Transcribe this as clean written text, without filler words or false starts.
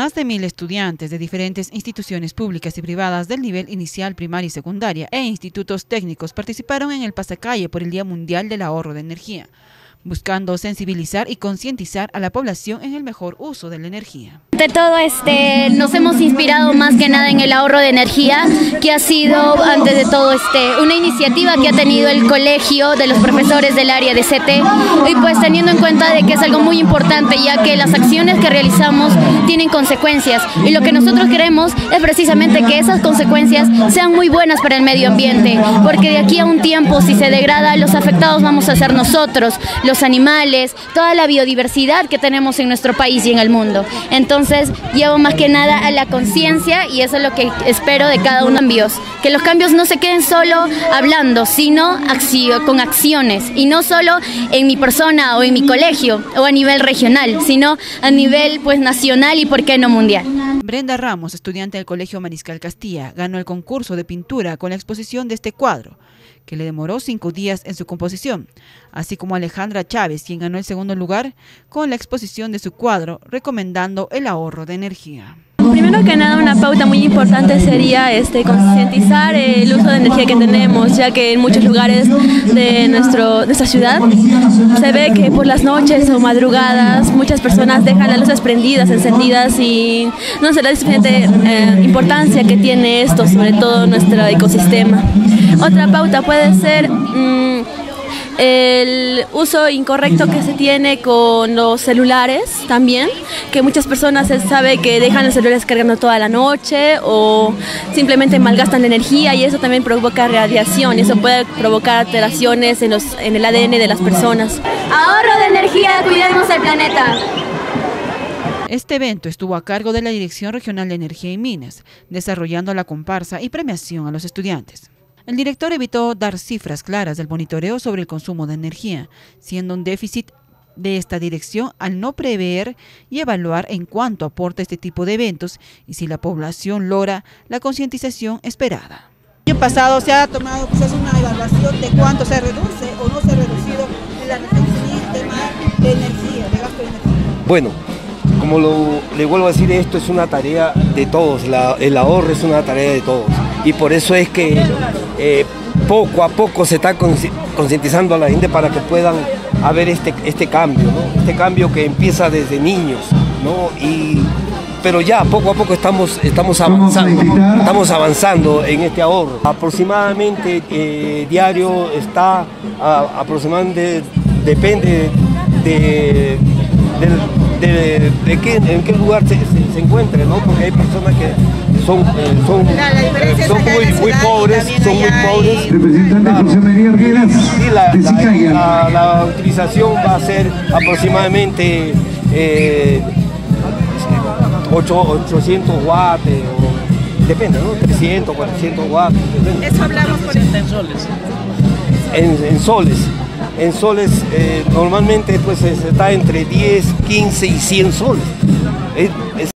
Más de 1000 estudiantes de diferentes instituciones públicas y privadas del nivel inicial, primaria y secundaria e institutos técnicos participaron en el pasacalle por el Día Mundial del Ahorro de Energía, buscando sensibilizar y concientizar a la población en el mejor uso de la energía. De todo nos hemos inspirado más que nada en el ahorro de energía, que ha sido antes de todo una iniciativa que ha tenido el colegio de los profesores del área de CT, y pues teniendo en cuenta de que es algo muy importante, ya que las acciones que realizamos tienen consecuencias, y lo que nosotros queremos es precisamente que esas consecuencias sean muy buenas para el medio ambiente, porque de aquí a un tiempo, si se degrada, los afectados vamos a ser nosotros, los animales, toda la biodiversidad que tenemos en nuestro país y en el mundo. Entonces llevo más que nada a la conciencia, y eso es lo que espero de cada uno. Que los cambios no se queden solo hablando, sino con acciones, y no solo en mi persona o en mi colegio o a nivel regional, sino a nivel nacional y por qué no mundial. Brenda Ramos, estudiante del Colegio Mariscal Castilla, ganó el concurso de pintura con la exposición de este cuadro, que le demoró 5 días en su composición, así como Alejandra Chávez, quien ganó el segundo lugar con la exposición de su cuadro, recomendando el ahorro de energía. Primero que nada, una pauta muy importante sería concientizar el uso de energía que tenemos, ya que en muchos lugares de nuestra ciudad se ve que por las noches o madrugadas muchas personas dejan las luces prendidas, encendidas, y no se le da suficiente importancia que tiene esto, sobre todo en nuestro ecosistema. Otra pauta puede ser el uso incorrecto que se tiene con los celulares también, que muchas personas se sabe que dejan los celulares cargando toda la noche o simplemente malgastan la energía, y eso también provoca radiación, y eso puede provocar alteraciones en el ADN de las personas. Ahorro de energía, cuidemos el planeta. Este evento estuvo a cargo de la Dirección Regional de Energía y Minas, desarrollando la comparsa y premiación a los estudiantes. El director evitó dar cifras claras del monitoreo sobre el consumo de energía, siendo un déficit de esta dirección al no prever y evaluar en cuánto aporta este tipo de eventos y si la población logra la concientización esperada. El año pasado se ha tomado una evaluación de cuánto se reduce o no se ha reducido en la tema de energía, de gasto de energía. Bueno, como le vuelvo a decir, esto es una tarea de todos, el ahorro es una tarea de todos, y por eso es que poco a poco se está concientizando a la gente para que puedan haber este cambio, ¿no? Este cambio que empieza desde niños, ¿no? Pero ya poco a poco estamos avanzando en este ahorro. Aproximadamente diario está aproximadamente, depende en qué lugar se encuentre, ¿no? Porque hay personas que son muy pobres, la utilización va a ser aproximadamente 800 watts, depende, ¿no? 300, 400 watts. Depende. Eso hablamos con En soles normalmente pues está entre 10, 15 y 100 soles.